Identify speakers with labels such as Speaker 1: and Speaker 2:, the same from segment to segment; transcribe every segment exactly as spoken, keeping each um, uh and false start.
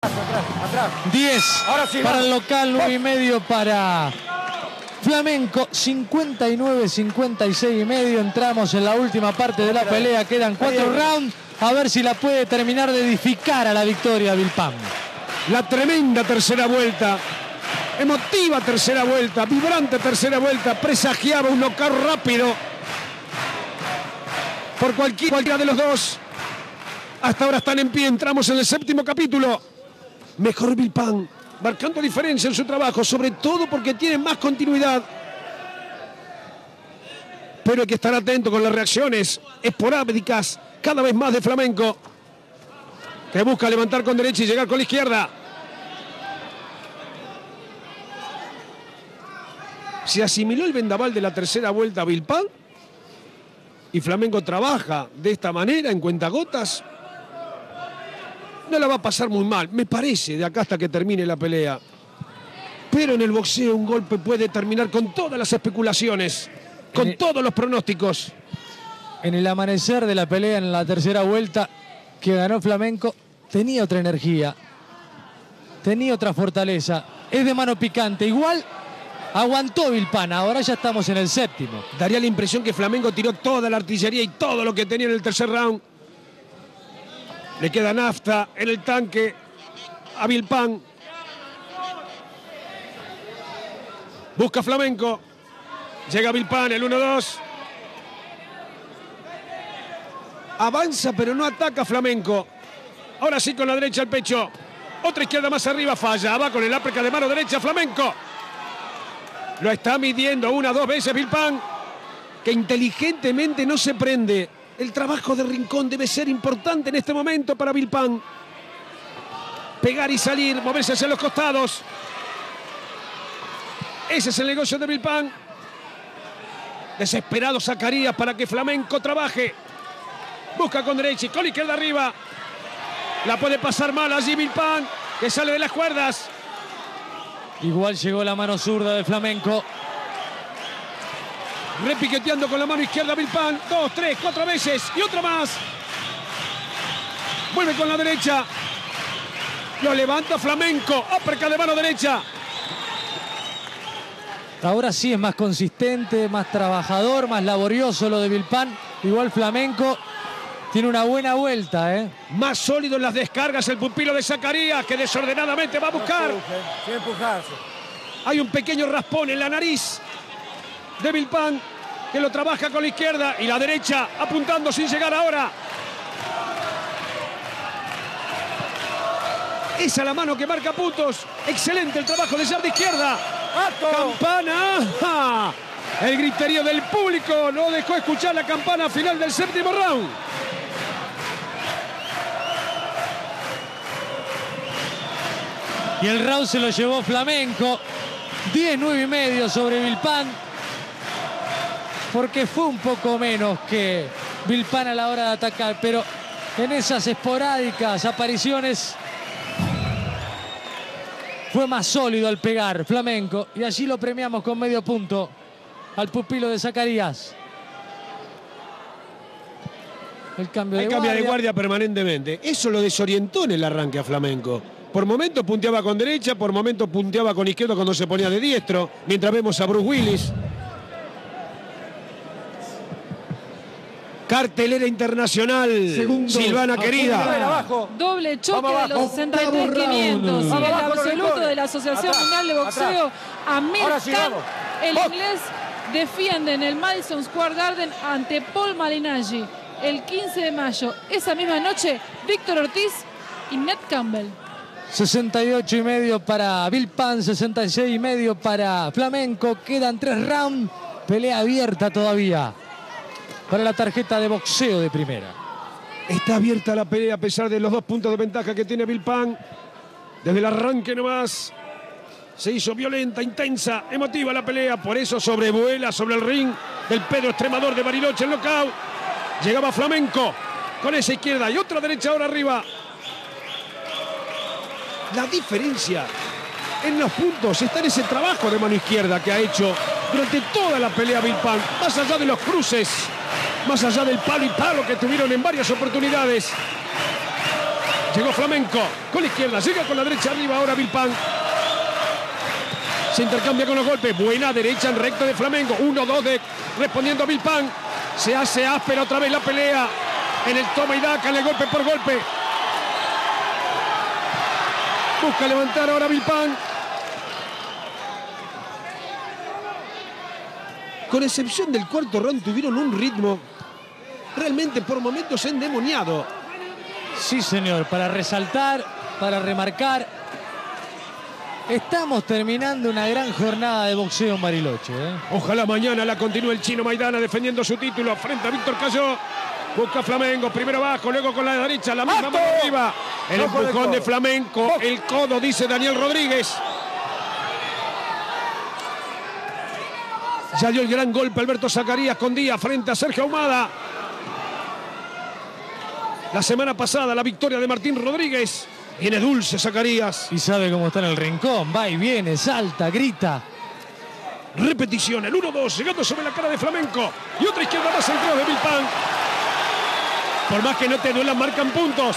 Speaker 1: diez
Speaker 2: Ahora sí,
Speaker 1: para
Speaker 2: vamos.
Speaker 1: el local, nueve y medio para Flamenco, cincuenta y nueve cincuenta y seis y medio. Entramos en la última parte de la pelea, quedan cuatro rounds. A ver si la puede terminar de edificar a la victoria Vilpán.
Speaker 3: La tremenda tercera vuelta, emotiva tercera vuelta, vibrante tercera vuelta, presagiaba un knockout rápido por cualquier, cualquiera de los dos. Hasta ahora están en pie, entramos en el séptimo capítulo. Mejor Vilpán, marcando diferencia en su trabajo, sobre todo porque tiene más continuidad. Pero hay que estar atento con las reacciones esporádicas cada vez más de Flamenco, que busca levantar con derecha y llegar con la izquierda. Se asimiló el vendaval de la tercera vuelta a Vilpán y Flamenco trabaja de esta manera en cuentagotas. No la va a pasar muy mal, me parece, de acá hasta que termine la pelea. Pero en el boxeo un golpe puede terminar con todas las especulaciones, con el, todos los pronósticos.
Speaker 1: En el amanecer de la pelea en la tercera vuelta que ganó Flamenco, tenía otra energía, tenía otra fortaleza. Es de mano picante, igual aguantó Vilpán, ahora ya estamos en el séptimo.
Speaker 3: Daría la impresión que Flamenco tiró toda la artillería y todo lo que tenía en el tercer round. Le queda nafta en el tanque a Vilpán. Busca Flamenco. Llega Vilpán, el uno dos. Avanza, pero no ataca Flamenco. Ahora sí con la derecha al pecho. Otra izquierda más arriba, falla. Va con el uppercut de mano derecha Flamenco. Lo está midiendo una, dos veces Vilpán, que inteligentemente no se prende. El trabajo de rincón debe ser importante en este momento para Vilpán. Pegar y salir, moverse hacia los costados. Ese es el negocio de Vilpán. Desesperado Zacarías para que Flamenco trabaje. Busca con derecha y con la izquierda arriba. La puede pasar mal allí Vilpán, que sale de las cuerdas.
Speaker 1: Igual llegó la mano zurda de Flamenco.
Speaker 3: Repiqueteando con la mano izquierda Vilpán. Dos, tres, cuatro veces y otra más. Vuelve con la derecha. Lo levanta Flamenco. Uppercut de mano derecha.
Speaker 1: Ahora sí es más consistente, más trabajador, más laborioso lo de Vilpán. Igual Flamenco tiene una buena vuelta, ¿eh?
Speaker 3: Más sólido en las descargas el pupilo de Zacarías, que desordenadamente va a buscar.
Speaker 2: Sin empujarse.
Speaker 3: Hay un pequeño raspón en la nariz de Vilpán, que lo trabaja con la izquierda y la derecha apuntando sin llegar ahora. Esa es la mano que marca puntos. Excelente el trabajo de jab de izquierda. Campana. El griterío del público no dejó escuchar la campana final del séptimo round.
Speaker 1: Y el round se lo llevó Flamenco. diez nueve y medio sobre Vilpán. Porque fue un poco menos que Vilpán a la hora de atacar. Pero en esas esporádicas apariciones fue más sólido al pegar Flamenco. Y allí lo premiamos con medio punto al pupilo de Zacarías. El cambio de
Speaker 3: Hay cambio
Speaker 1: guardia.
Speaker 3: de guardia permanentemente. Eso lo desorientó en el arranque a Flamenco. Por momentos punteaba con derecha, por momentos punteaba con izquierda cuando se ponía de diestro. Mientras vemos a Bruce Willis. Cartelera internacional.
Speaker 2: Segundo.
Speaker 3: Silvana querida.
Speaker 2: Abajo.
Speaker 4: Doble choque
Speaker 2: Vamos
Speaker 4: de los
Speaker 2: abajo.
Speaker 4: sesenta y tres quinientos. Y
Speaker 2: Vamos
Speaker 4: el
Speaker 2: abajo, los
Speaker 4: absoluto
Speaker 2: rincones.
Speaker 4: de la Asociación
Speaker 2: Atrás,
Speaker 4: Mundial de Boxeo, Amir
Speaker 2: Ahora sí,
Speaker 4: Khan,
Speaker 2: vamos.
Speaker 4: el
Speaker 2: Box.
Speaker 4: inglés, defiende en el Madison Square Garden ante Paul Malignaggi el quince de mayo. Esa misma noche, Víctor Ortiz y Ned Campbell.
Speaker 1: sesenta y ocho y medio para Vilpán, sesenta y seis y medio para Flamenco. Quedan tres rounds. Pelea abierta todavía para la tarjeta de boxeo de primera.
Speaker 3: Está abierta la pelea a pesar de los dos puntos de ventaja que tiene Vilpán. Desde el arranque nomás se hizo violenta, intensa, emotiva la pelea. Por eso sobrevuela sobre el ring del Pedro Extremador de Bariloche el knockout. Llegaba Flamenco con esa izquierda y otra derecha ahora arriba. La diferencia en los puntos está en ese trabajo de mano izquierda que ha hecho durante toda la pelea Vilpán. Más allá de los cruces, más allá del palo y palo que tuvieron en varias oportunidades. Llegó Flamenco con la izquierda, llega con la derecha arriba ahora Vilpán. Se intercambia con los golpes. Buena derecha en recto de Flamenco. uno dos de respondiendo a Vilpán. Se hace áspera otra vez la pelea. En el toma y daca, en el golpe por golpe. Busca levantar ahora Vilpán. Con excepción del cuarto round tuvieron un ritmo realmente por momentos endemoniado.
Speaker 1: Sí, señor, para resaltar, para remarcar. Estamos terminando una gran jornada de boxeo en Bariloche. ¿eh?
Speaker 3: Ojalá mañana la continúe el chino Maidana defendiendo su título frente a Víctor Cayó. Busca Flamenco, primero abajo, luego con la derecha, la misma mano arriba. El
Speaker 2: Ojo
Speaker 3: empujón
Speaker 2: de
Speaker 3: de Flamenco,
Speaker 2: Ojo.
Speaker 3: el codo, dice Daniel Rodríguez. Ya dio el gran golpe Alberto Zacarías con Díaz frente a Sergio Ahumada. La semana pasada la victoria de Martín Rodríguez. Viene dulce Zacarías.
Speaker 1: Y sabe cómo está en el rincón. Va y viene, salta, grita.
Speaker 3: Repetición, el uno dos, llegando sobre la cara de Flamenco. Y otra izquierda más centrada de Vilpán. Por más que no te duelan, marcan puntos.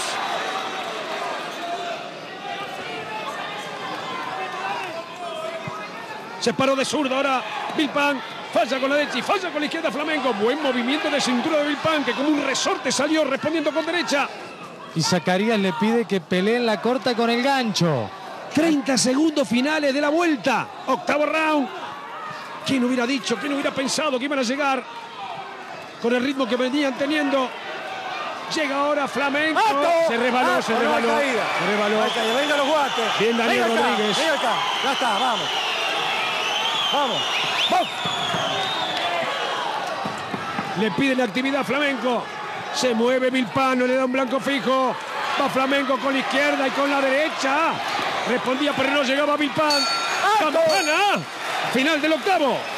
Speaker 3: Se paró de zurdo ahora Vilpán. Falla con la derecha y falla con la izquierda Flamenco. Buen movimiento de cintura de Vilpán, que como un resorte salió respondiendo con derecha.
Speaker 1: Y Zacarías le pide que pelee en la corta con el gancho.
Speaker 3: treinta segundos finales de la vuelta. Octavo round. ¿Quién hubiera dicho, quién hubiera pensado que iban a llegar con el ritmo que venían teniendo? Llega ahora Flamenco.
Speaker 2: ¡Alto!
Speaker 3: Se resbaló,
Speaker 2: ¡Alto!
Speaker 3: se
Speaker 2: No hay
Speaker 3: resbaló.
Speaker 2: caída.
Speaker 3: Se resbaló.
Speaker 2: No hay caída. Venga los guantes.
Speaker 3: Bien, Daniel
Speaker 2: Venga acá,
Speaker 3: Rodríguez.
Speaker 2: venga acá. Ya está, vamos. Vamos. Vamos.
Speaker 3: Le piden actividad a Flamenco. Se mueve Vilpán, no le da un blanco fijo. Va Flamenco con la izquierda y con la derecha. Respondía, pero no llegaba Vilpán.
Speaker 2: ¡Alto!
Speaker 3: ¡Campana! Final del octavo.